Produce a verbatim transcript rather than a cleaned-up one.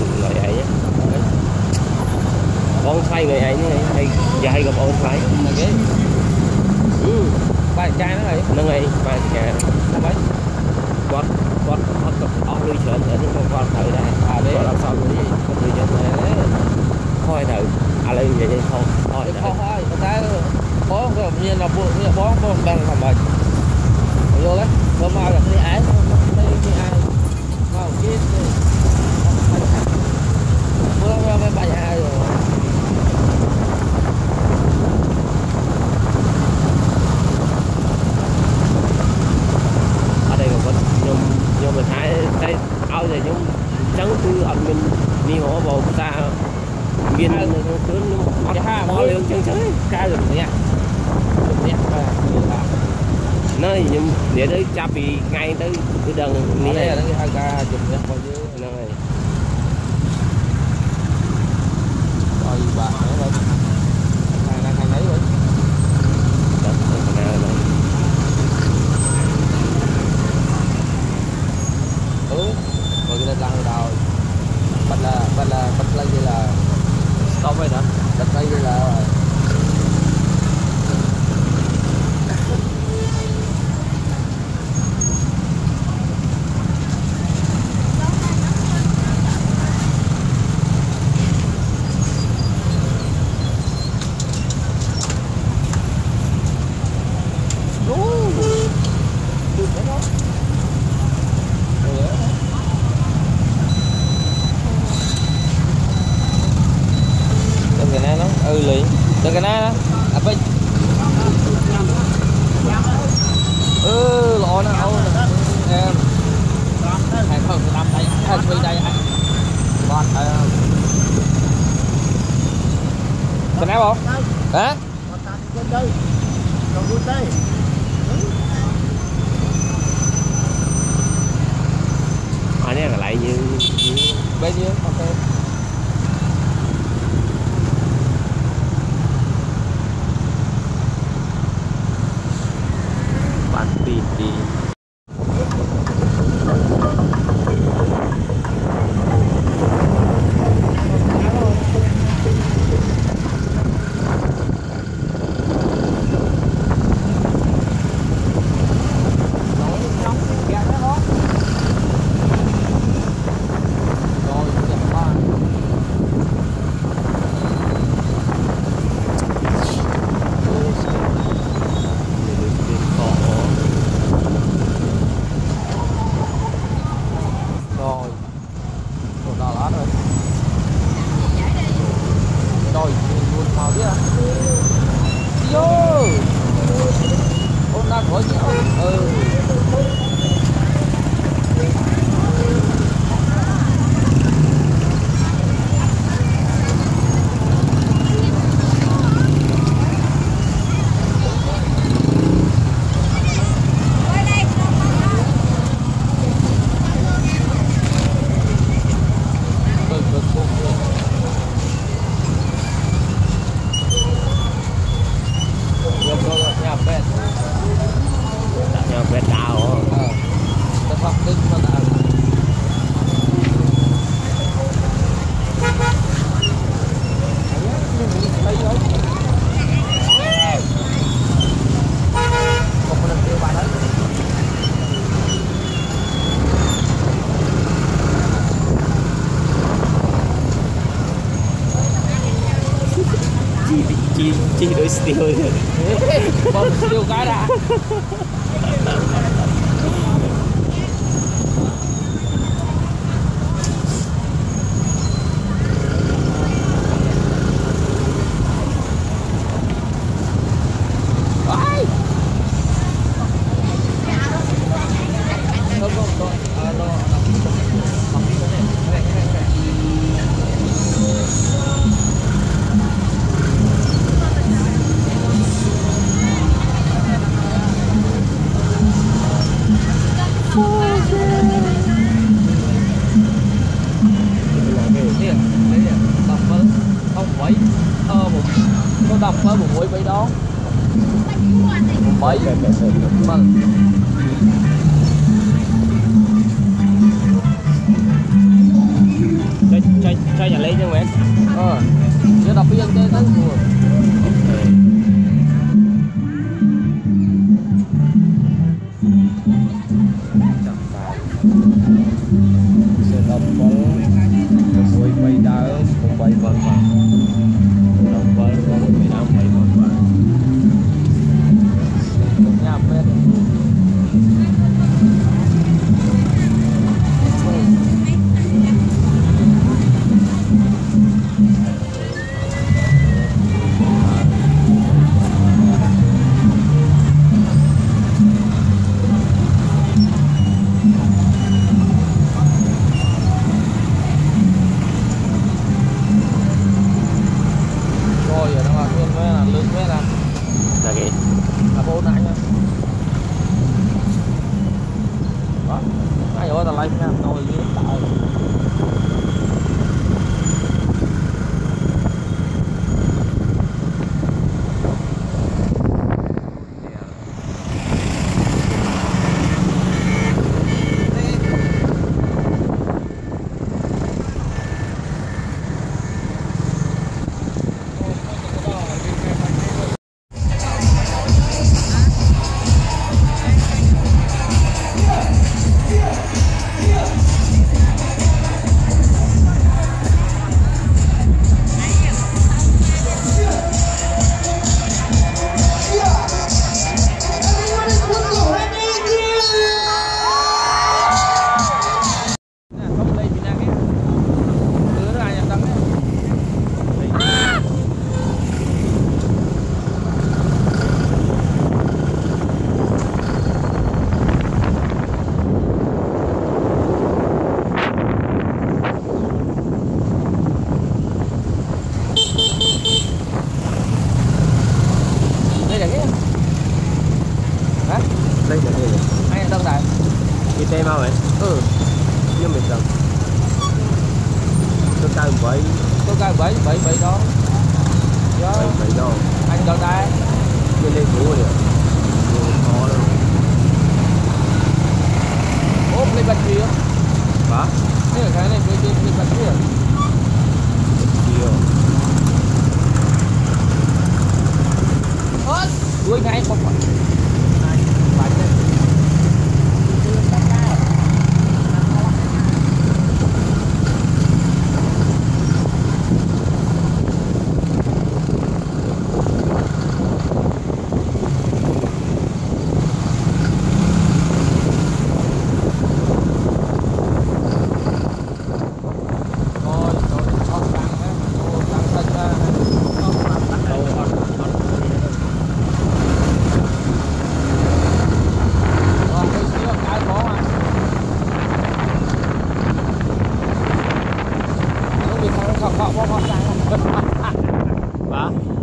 Người ấy nhé. Con xoay người ấy như hay giờ hay gặp con xoay. Ừ. Ba trai nó này. Nó ngay ba nhà. Sao mấy? Con con con con lưu chuyển để những con con thử đây. À đây làm sao cái gì? Con lưu chuyển này đấy. Thôi thử. À lên vậy đi không. Thôi thử. Thôi thôi. Con cái bó không như là bó như bó bó đang làm mệt. Vô đấy. Bữa mai là cái ái. Đây cái ai. Vào kia. Bữa mai mấy bà nhà rồi. Nhưng mà thấy thấy áo này giống trắng cứ ăn mình đi ngõ vào ta miên cứ nó mò lên chân chơi cái rồi nha nơi nhưng để tới chạp bị ngay tới cái đường này đây là cái hai ca chụp nha bao nhiêu này rồi bà nữa rồi thằng đang thằng ấy rồi ừ rồi cái đang đào bật là bật là bật lên như là stop vậy đó bật đây như là ừ liền từ cái này à phải ừ lọ nó đâu em hàng không làm đây hàng phi đây anh con cái này không hả anh ấy là lại như bây nhiêu ok đi đi chi chi đối still rồi bông still cái đã đọc với một mũi bay đó bảy vâng chơi nhà lấy cho mẹ. Ờ. Giờ đọc biên cái đấy rồi. Sẽ đọc bóng mười bay đá không bay vân mà đọc bóng không mười năm bay vân mà Nhà bên. Rồi ở đó nguyên với là lưng với là là cái là bốn nãy nha. Đó. Nãy giờ ta lấy nha, tôi dưới tại. đây là đây này Anh ở đâu này? đi tem mau vậy Ừ. nhưng mình cần tôi cao bảy Tôi cao bảy bảy bảy đó. Đó. bảy bảy đâu Anh đâu đây? lên lên cũ rồi khó đâu Ốp lên bật kia. hả Thế là cái này với trên lên bật kia. chiều Ôi, đuôi ngay không phải. Bánh này. hả